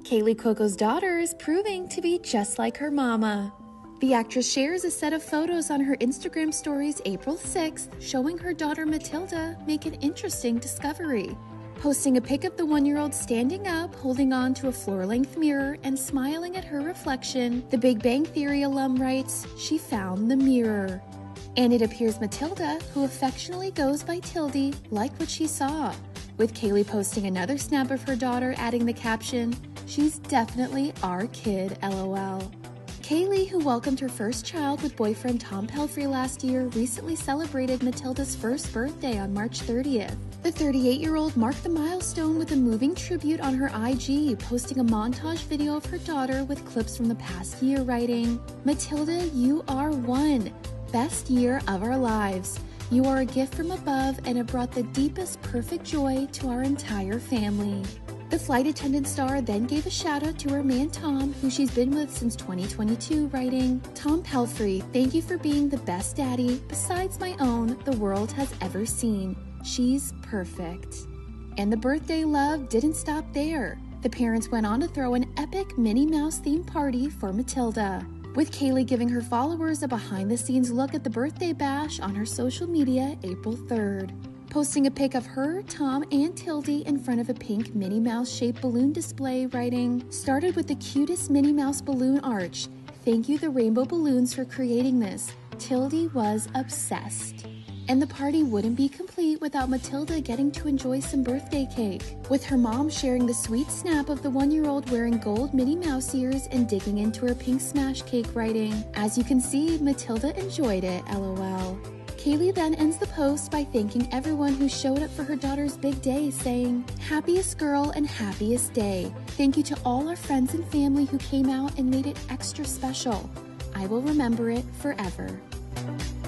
Kaley Cuoco's daughter is proving to be just like her mama. The actress shares a set of photos on her Instagram stories April 6th, showing her daughter Matilda make an interesting discovery. Posting a pic of the 1-year-old standing up, holding on to a floor-length mirror and smiling at her reflection, the Big Bang Theory alum writes, "She found the mirror." And it appears Matilda, who affectionately goes by Tildy, liked what she saw, with Kaley posting another snap of her daughter adding the caption, "She's definitely our kid, LOL." Kaley, who welcomed her first child with boyfriend Tom Pelphrey last year, recently celebrated Matilda's first birthday on March 30th. The 38-year-old marked the milestone with a moving tribute on her IG, posting a montage video of her daughter with clips from the past year, writing, "Matilda, you are one. Best year of our lives. You are a gift from above and have brought the deepest perfect joy to our entire family." The flight attendant star then gave a shout out to her man Tom, who she's been with since 2022, writing, "Tom Pelphrey, thank you for being the best daddy, besides my own, the world has ever seen. She's perfect." And the birthday love didn't stop there. The parents went on to throw an epic Minnie Mouse themed party for Matilda, with Kaley giving her followers a behind-the-scenes look at the birthday bash on her social media April 3rd. Posting a pic of her, Tom, and Tildy in front of a pink Minnie Mouse-shaped balloon display, writing, "Started with the cutest Minnie Mouse balloon arch. Thank you, the rainbow balloons, for creating this. Tildy was obsessed." And the party wouldn't be complete without Matilda getting to enjoy some birthday cake, with her mom sharing the sweet snap of the 1-year-old wearing gold Minnie Mouse ears and digging into her pink smash cake, writing, "As you can see, Matilda enjoyed it, LOL." Kaley then ends the post by thanking everyone who showed up for her daughter's big day, saying, "Happiest girl and happiest day. Thank you to all our friends and family who came out and made it extra special. I will remember it forever."